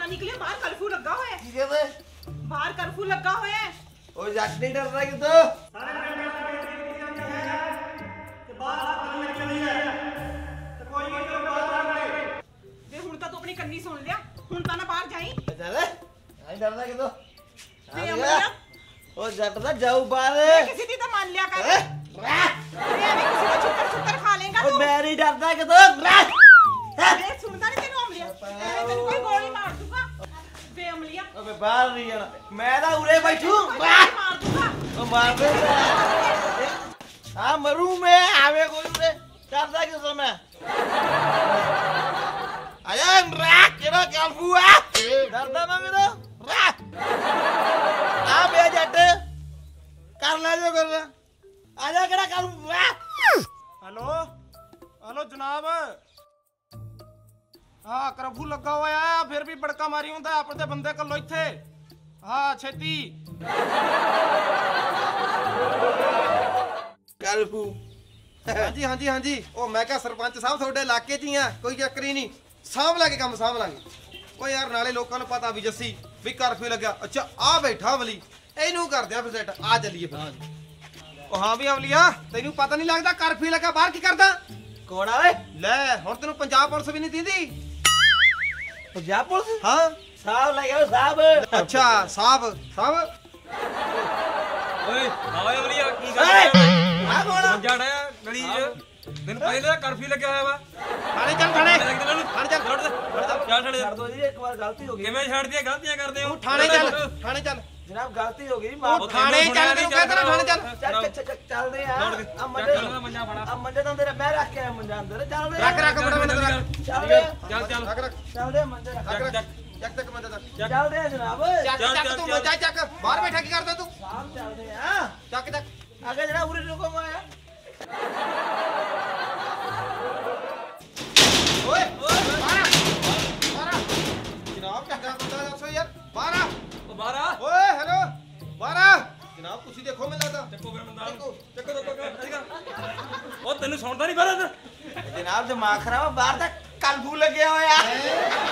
निकले बाहर कर्फ्यू लगा हुआ है की कहते बाहर कर्फ्यू लगा हुआ है ओ जट नहीं डरदा कितो वे हुण तां तू अपनी कन्नी सुन लिया हुण तां ना बाहर जाई चल नहीं डरदा कितो वे अमलिया ओ जट दा जाऊ बाहर किसी दी तां मान लिया कर वे अभी किसी को छुट्टर खा लेगा ओ तू मैं नहीं डरदा कितो वे सुनदा नहीं तेनू अमलिया तेनू कोई गोली मार दूंगा वे अमलिया अबे बाहर नहीं जाना मैं तो उरे बैठू मार दूंगा ओ मार दे हां मरू मैं आवे कोई उरे डरदा कितो मैं आया राख केड़ा कालफूआ डरदा मैं कितो राख आ बे जट कर ले जो कर आजा केड़ा कालफूआ हेलो हेलो जनाब हाँ कर्फ्यू लगा हुआ है फिर भी बड़का मारी हुंदा अपने बंदे कलो इत्थे हाँ छेती कालफू हाँ जी हाँ जी हाँ जी ओ मैं क्या सरपंच साहब थोड़े इलाके च ही हैं कोई चक्कर ही नहीं सामभ लाके काम सामभ लांगे ओ यार नाले लोकां नूं पता भी जस्सी भी कर्फ्यू लग्या अच्छा आ बैठा अमली इहनूं करदे आ फिर सेट आ चलीए फिर ओ हाँ भी अमलिया तैनूं पता नहीं लगदा कर्फ्यू लग्या बाहर की करदा कौन आवे ले हुण तैनूं पंजाब पुलिस भी नहीं दींदी पंजाब पुलिस हाँ साहब लगे हो साहब अच्छा साहब साहब ਓਏ ਆਵੇ ਅਮਲੀਆ ਕੀ ਓਏ, ਕਰ ਆ ਕੌਣ ਆ? ਜਾੜਾ ਗਲੀ 'ਚ ਦਿਨ ਪਹਿਲੇ ਕਰਫਿਊ ਲੱਗਿਆ ਹੋਇਆ ਵਾ थाने चल थाने थाने थाने चल ਛੱਡ ਦੇ ਚੱਲ ਛੱਡ कर दो जी एक बार गलती हो गई ਕਿਵੇਂ ਛੱਡਦੀਆਂ ਗਲਤੀਆਂ ਕਰਦੇ ਹੋ थाने चल थाने चल जनाब गलती हो गई ਉਹ माफ थाने चल ਤੈਨੂੰ ਕਹਿੰਦਾ ਨਾ थाने चल चल रहे हैं अब ਮੰਜਾ ਫੜਾ मंडे तो अंदर मैं रख के आया मंडे अंदर चल रहे रख रख बड़ा बड़ा रख चल रहे ਚੱਲ ਚੱਲ रख रख चल रहे मंडे रख रख ਚੱਕ ਤੱਕ ਮੰਦਾ ਤੱਕ चल रहे हैं जनाब ਚੱਕ ਚੱਕ ਤੂੰ ਮੰਦਾ ਚੱਕ ਬਾਹਰ ਬੈਠਾ ਕੀ ਕਰਦਾ ਤੂੰ साहब चल रहे हैं ਚੱਕ ਚੱਕ आगे जनाब पूरी रुको माया ਓਏ ਬਾਹਰ ਬਾਹਰ ਜਨਾਬ ਕਿਹਦਾ ਬੰਦਾ ਦੱਸੋ ਯਾਰ ਬਾਹਰ ਉਹ ਬਾਹਰ ਆ ਓਏ ਹੈਲੋ ਬਾਹਰ ਜਨਾਬ ਤੁਸੀਂ ਦੇਖੋ ਮੈਨੂੰ ਲੱਗਦਾ ਚੱਕੋ ਫਿਰ ਬੰਦਾ ਚੱਕੋ ਉਹ ਤੈਨੂੰ ਸੁਣਦਾ ਨਹੀਂ ਬਾਹਰ जनाब दिमाग खराब है बाहर तक कलफू लगे होया